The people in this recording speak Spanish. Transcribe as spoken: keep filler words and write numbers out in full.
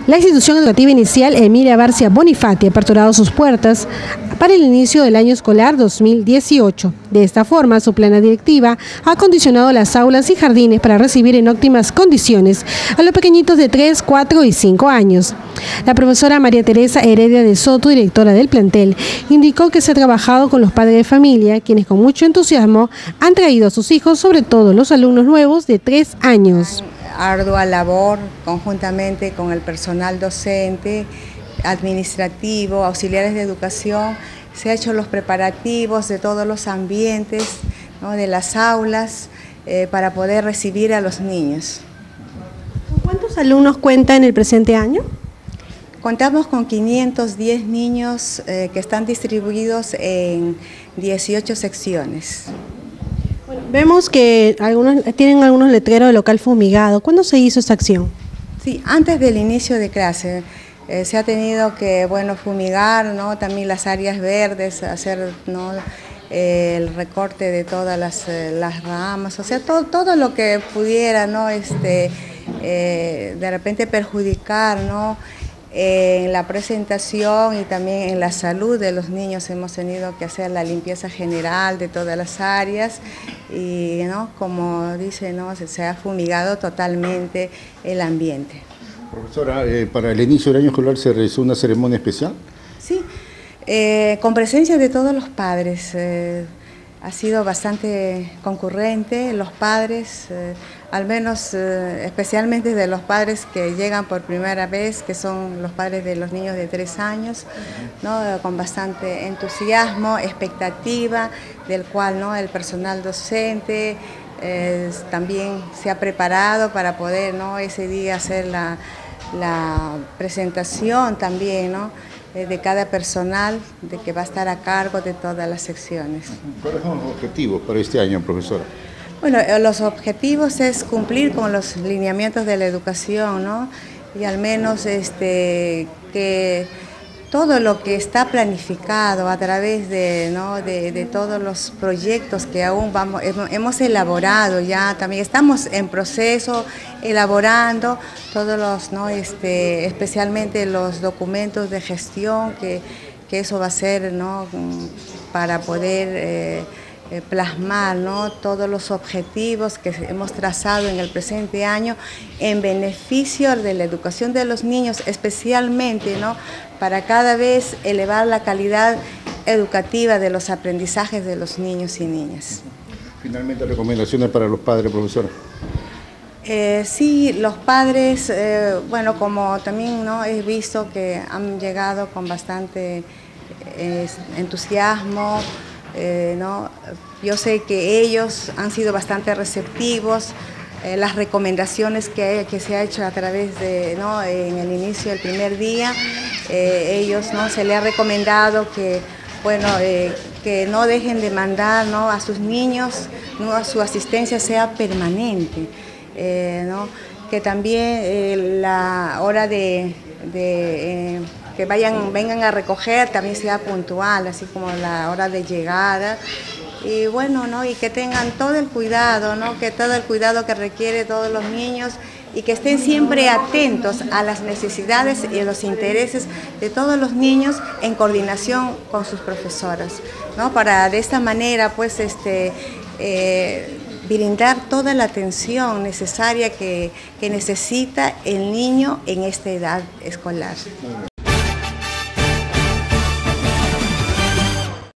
La institución educativa inicial Emilia Barcia Bonifati ha aperturado sus puertas para el inicio del año escolar dos mil dieciocho. De esta forma, su plana directiva ha acondicionado las aulas y jardines para recibir en óptimas condiciones a los pequeñitos de tres, cuatro y cinco años. La profesora María Teresa Heredia de Soto, directora del plantel, indicó que se ha trabajado con los padres de familia, quienes con mucho entusiasmo han traído a sus hijos, sobre todo los alumnos nuevos de tres años. Ardua labor conjuntamente con el personal docente, administrativo, auxiliares de educación. Se han hecho los preparativos de todos los ambientes, ¿no?, de las aulas, eh, para poder recibir a los niños. ¿Cuántos alumnos cuenta en el presente año? Contamos con quinientos diez niños eh, que están distribuidos en dieciocho secciones. Bueno, vemos que algunos tienen algunos letreros de local fumigado. ¿Cuándo se hizo esta acción? Sí, antes del inicio de clase. Eh, se ha tenido que, bueno, fumigar, ¿no?, también las áreas verdes, hacer, ¿no?, eh, el recorte de todas las, eh, las ramas, o sea, todo, todo lo que pudiera, ¿no?, este, eh, de repente perjudicar, ¿no?, en la presentación y también en la salud de los niños. Hemos tenido que hacer la limpieza general de todas las áreas y, ¿no?, como dice, ¿no?, se, se ha fumigado totalmente el ambiente. Profesora, eh, para el inicio del año escolar se realizó una ceremonia especial. Sí, eh, con presencia de todos los padres. Eh, ha sido bastante concurrente, los padres, eh, al menos eh, especialmente de los padres que llegan por primera vez, que son los padres de los niños de tres años, ¿no?, con bastante entusiasmo, expectativa, del cual, ¿no?, el personal docente eh, también se ha preparado para poder, ¿no?, ese día hacer la, la presentación también, ¿no?, de cada personal de que va a estar a cargo de todas las secciones. ¿Cuáles son los objetivos para este año, profesora? Bueno, los objetivos es cumplir con los lineamientos de la educación, ¿no?, y al menos este, que todo lo que está planificado a través de, ¿no?, de, de todos los proyectos que aún vamos, hemos elaborado ya, también estamos en proceso, elaborando todos los, ¿no?, este, especialmente los documentos de gestión, que, que eso va a ser, ¿no?, para poder eh, eh, plasmar, ¿no?, todos los objetivos que hemos trazado en el presente año en beneficio de la educación de los niños, especialmente, ¿no?, para cada vez elevar la calidad educativa de los aprendizajes de los niños y niñas. Finalmente, recomendaciones para los padres, profesora. Eh, sí, los padres, eh, bueno, como también, ¿no?, he visto que han llegado con bastante eh, entusiasmo, eh, ¿no? Yo sé que ellos han sido bastante receptivos. Eh, las recomendaciones que, que se ha hecho a través de, ¿no?, en el inicio del primer día, eh, ellos, ¿no?, se les ha recomendado que, bueno, eh, que no dejen de mandar, ¿no?, a sus niños, ¿no?, su asistencia sea permanente, eh, ¿no?, que también eh, la hora de, de eh, que vayan, vengan a recoger también sea puntual, así como la hora de llegada. Y bueno, ¿no?, y que tengan todo el cuidado, ¿no?, que todo el cuidado que requiere todos los niños, y que estén siempre atentos a las necesidades y a los intereses de todos los niños en coordinación con sus profesoras, ¿no?, para de esta manera, pues, este, eh, brindar toda la atención necesaria que, que necesita el niño en esta edad escolar.